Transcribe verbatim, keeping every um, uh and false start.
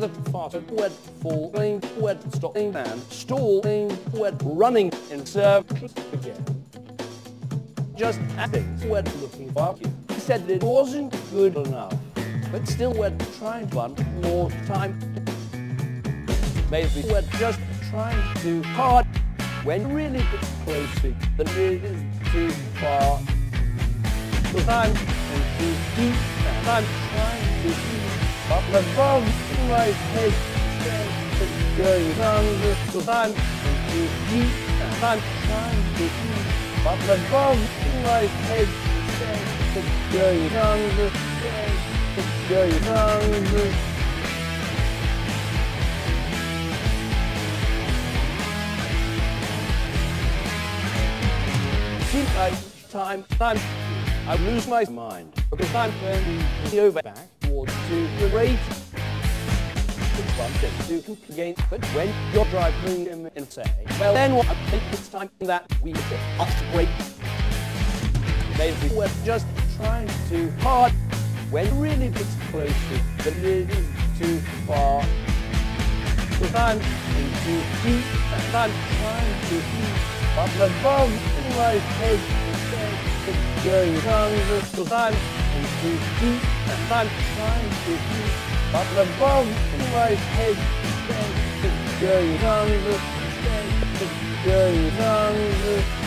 the fast, wet, falling, wet, stopping, and stalling, wet, running in circles again. Just things wet looking for you. He said it wasn't good enough, but still wet trying one more time. Maybe we're just trying too hard when really it's closer than it is too far. Cause I'm too deep and I'm trying to keep up above my head. It's going under. Cause I'm too deep and I'm trying to keep up above my head. It's going under. It's going under. Seems like each time I'm I lose my mind because I'm turning the over back towards to the rate. It's one thing to complain, but when you're driving him and say, well then what? I think it's time that we get off the brake. Maybe we're just trying too hard when really it's closer than it is too far. Because I'm too deep and I'm trying to keep up above my head. It's going under. Because I'm too deep and I'm trying to keep up above my head. It's going under. It's going under.